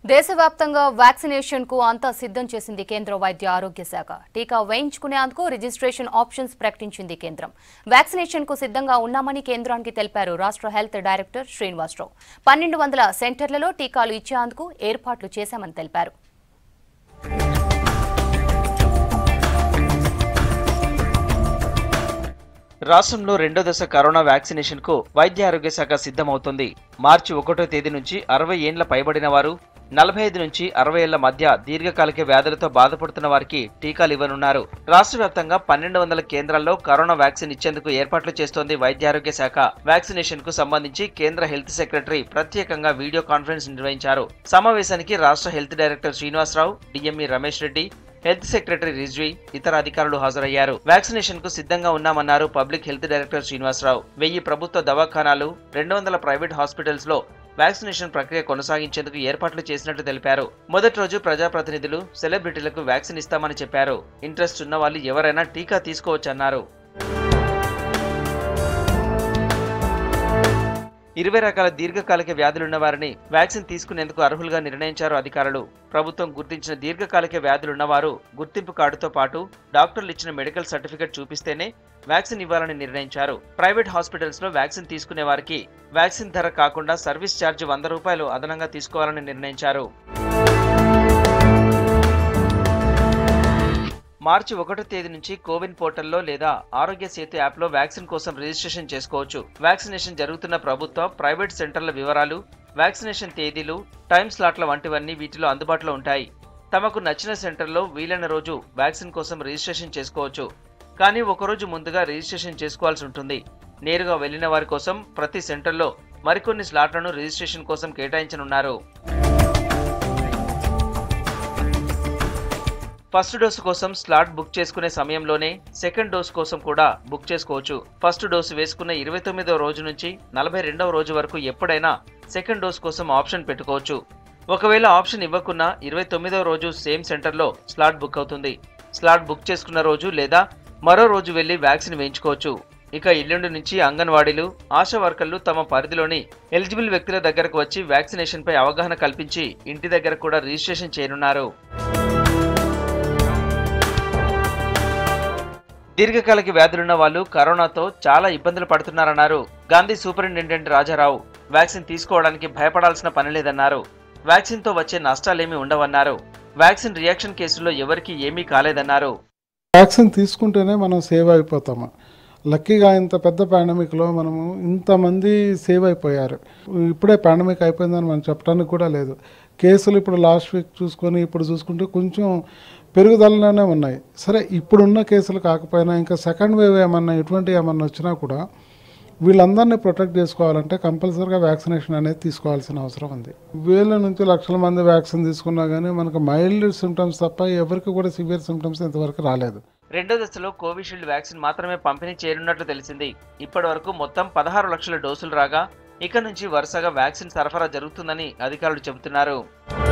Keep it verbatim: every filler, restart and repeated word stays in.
దేశవ్యాప్తంగా వ్యాక్సినేషన్ కు అంతా సిద్ధం చేసింది కేంద్ర వైద్య ఆరోగ్య శాఖ. టీకా వేయించుకునేందుకు రిజిస్ట్రేషన్ ఆప్షన్స్ ప్రకటించింది కేంద్రం. వ్యాక్సినేషన్ కు సిద్ధంగా ఉన్నామని కేంద్రానికి తెలిపారు రాష్ట్ర హెల్త్ డైరెక్టర్ శ్రీనివాసరావు. పన్నెండు వందల సెంటర్లలో టీకాలు ఇచ్చేందుకు ఏర్పాట్లు చేశామని తెలిపారు. రాష్ట్రంలో రెండో దశ కరోనా వ్యాక్సినేషన్ కు వైద్య ఆరోగ్య శాఖ సిద్ధమవుతుంది. మార్చి ఒకటో తేదీ నుంచి అరవై ఏండ్ల పైబడిన వారు, నలభై ఐదు నుంచి అరవై ఏళ్ల మధ్య దీర్ఘకాలిక వ్యాధులతో బాధపడుతున్న వారికి టీకాలు ఇవ్వనున్నారు. రాష్ట్ర వ్యాప్తంగా పన్నెండు వందల కేంద్రాల్లో కరోనా వ్యాక్సిన్ ఇచ్చేందుకు ఏర్పాట్లు చేస్తోంది వైద్య ఆరోగ్య శాఖ. వ్యాక్సినేషన్ కు సంబంధించి కేంద్ర హెల్త్ సెక్రటరీ ప్రత్యేకంగా వీడియో కాన్ఫరెన్స్ నిర్వహించారు. సమావేశానికి రాష్ట్ర health director Srinivasarao, DME Ramesh Reddy, health secretary Rizvi, ఇతర అధికారులు హాజరయ్యారు. వ్యాక్సినేషన్ కు సిద్ధంగా ఉన్నామన్నారు పబ్లిక్ హెల్త్ డైరెక్టర్ శ్రీనివాసరావు. వెయ్యి ప్రభుత్వ దవాఖానాలు, రెండు వందల ప్రైవేట్ హాస్పిటల్స్ లో వ్యాక్సినేషన్ ప్రక్రియ కొనసాగించేందుకు ఏర్పాట్లు చేసినట్టు తెలిపారు. మొదటి రోజు ప్రజాప్రతినిధులు, సెలబ్రిటీలకు వ్యాక్సిన్ ఇస్తామని చెప్పారు. ఇంట్రెస్ట్ ఉన్న వాళ్ళు ఎవరైనా టీకా తీసుకోవచ్చన్నారు. ఇరవై రకాల దీర్ఘకాలిక వ్యాధులున్న వారిని వ్యాక్సిన్ తీసుకునేందుకు అర్హులుగా నిర్ణయించారు అధికారులు. ప్రభుత్వం గుర్తించిన దీర్ఘకాలిక వ్యాధులున్నవారు గుర్తింపు కార్డుతో పాటు డాక్టర్లు ఇచ్చిన మెడికల్ సర్టిఫికెట్ చూపిస్తేనే వ్యాక్సిన్ ఇవ్వాలని నిర్ణయించారు. ప్రైవేట్ హాస్పిటల్స్ లో వ్యాక్సిన్ తీసుకునే వారికి వ్యాక్సిన్ ధర కాకుండా సర్వీస్ ఛార్జ్ వంద రూపాయలు అదనంగా తీసుకోవాలని నిర్ణయించారు. మార్చి ఒకటో తేదీ నుంచి కోవిన్ పోర్టల్లో లేదా ఆరోగ్య సేతు యాప్లో వ్యాక్సిన్ కోసం రిజిస్ట్రేషన్ చేసుకోవచ్చు. వ్యాక్సినేషన్ జరుగుతున్న ప్రభుత్వ, ప్రైవేట్ సెంటర్ల వివరాలు, వ్యాక్సినేషన్ తేదీలు, టైం స్లాట్ల వంటివన్నీ వీటిలో అందుబాటులో ఉంటాయి. తమకు నచ్చిన సెంటర్లో వీలైన రోజు వ్యాక్సిన్ కోసం రిజిస్ట్రేషన్ చేసుకోవచ్చు. కానీ ఒకరోజు ముందుగా రిజిస్ట్రేషన్ చేసుకోవాల్సి ఉంటుంది. నేరుగా వెళ్లిన వారి కోసం ప్రతి సెంటర్లో మరికొన్ని స్లాట్లను రిజిస్ట్రేషన్ కోసం కేటాయించనున్నారు. ఫస్ట్ డోసు కోసం స్లాట్ బుక్ చేసుకునే సమయంలోనే సెకండ్ డోసు కోసం కూడా బుక్ చేసుకోవచ్చు. ఫస్ట్ డోసు వేసుకున్న ఇరవై తొమ్మిదవ రోజు నుంచి నలభై రెండవ రోజు వరకు ఎప్పుడైనా సెకండ్ డోసు కోసం ఆప్షన్ పెట్టుకోవచ్చు. ఒకవేళ ఆప్షన్ ఇవ్వకున్నా ఇరవై తొమ్మిదవ రోజు సేమ్ సెంటర్లో స్లాట్ బుక్ అవుతుంది. స్లాట్ బుక్ చేసుకున్న రోజు లేదా మరో రోజు వెళ్లి వ్యాక్సిన్ వేయించుకోవచ్చు. ఇక ఎల్లుండి నుంచి అంగన్వాడీలు, ఆశా వర్కర్లు తమ పరిధిలోని ఎలిజిబుల్ వ్యక్తుల దగ్గరకు వచ్చి వ్యాక్సినేషన్ పై అవగాహన కల్పించి ఇంటి దగ్గర కూడా రిజిస్ట్రేషన్ చేయనున్నారు. దీర్ఘకాలిక వ్యాధులున్న వాళ్ళు కరోనాతో చాలా ఇబ్బందులు పడుతున్నారన్నారు గాంధీ సూపరింటెండెంట్ రాజారావు. వ్యాక్సిన్ తీసుకోవడానికి భయపడాల్సిన పని లేదన్నారు. వ్యాక్సిన్ తో వచ్చే నష్టాలేమీ ఉండవన్నారు. వ్యాక్సిన్ రియాక్షన్ కేసుల్లో ఎవరికి ఏమీ కాలేదన్నారు. వ్యాక్సిన్ తీసుకుంటేనే మనం సేవ్ అయిపోతాము. లక్కీగా ఇంత పెద్ద పాండమిక్లో మనము ఇంతమంది సేవ్ అయిపోయారు. ఇప్పుడే పాండమిక్ అయిపోయిందని మనం చెప్పడానికి కూడా లేదు. కేసులు ఇప్పుడు లాస్ట్ వీక్ చూసుకొని ఇప్పుడు చూసుకుంటే కొంచెం పెరుగుదలలోనే ఉన్నాయి. సరే, ఇప్పుడున్న కేసులు కాకపోయినా ఇంకా సెకండ్ వేవ్ ఏమన్నా ఎటువంటి ఏమన్నా వచ్చినా కూడా వీళ్ళందరినీ ప్రొటెక్ట్ చేసుకోవాలంటే కంపల్సరీగా వ్యాక్సినేషన్ అనేది తీసుకోవాల్సిన అవసరం ఉంది. వేల నుంచి లక్షల మంది వ్యాక్సిన్ తీసుకున్నా కానీ మనకు మైల్డ్ సిమ్టమ్స్ తప్ప ఎవరికి కూడా సివియర్ సిమ్టమ్స్ ఇంతవరకు రాలేదు. రెండో దశలో కోవిషీల్డ్ వ్యాక్సిన్ మాత్రమే పంపిణీ చేయనున్నట్లు తెలిసింది. ఇప్పటి వరకు మొత్తం పదహారు లక్షల డోసులు రాగా ఇక నుంచి వరుసగా వ్యాక్సిన్ సరఫరా జరుగుతుందని అధికారులు చెబుతున్నారు.